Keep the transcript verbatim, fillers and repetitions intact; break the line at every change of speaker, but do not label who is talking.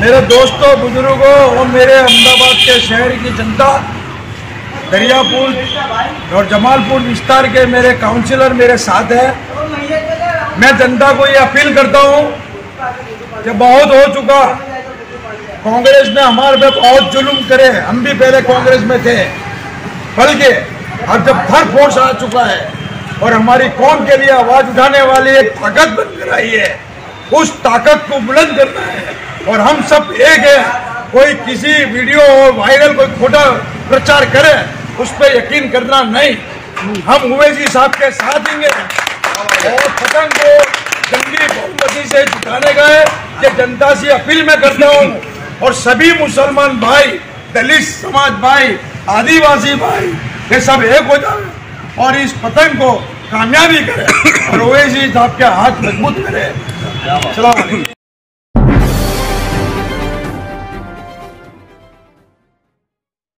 मेरे दोस्तों, बुजुर्गों और मेरे अहमदाबाद के शहर की जनता, दरियापुर और जमालपुर विस्तार के मेरे काउंसिलर मेरे साथ है। मैं जनता को ये अपील करता हूँ कि बहुत हो चुका, कांग्रेस ने हमारे पे बहुत जुल्म करे, हम भी पहले कांग्रेस में थे, बल्कि अब जब भर फोर्स आ चुका है और हमारी कौम के लिए आवाज उठाने वाली एक ताकत बनकर आई है, उस ताकत को बुलंद करना है और हम सब एक है। कोई किसी वीडियो और वायरल कोई खोटा प्रचार करे उस पर यकीन करना नहीं। हम ओवैसी साहब के साथ देंगे और पतंग को जंगी बहुमती से जिताने गए। ये जनता से अपील मैं करता हूँ और सभी मुसलमान भाई, दलित समाज भाई, आदिवासी भाई, ये सब एक हो जाए और इस पतंग को कामयाबी करें और ओवैसी साहब के हाथ मजबूत करें। सलाम अलैकुम।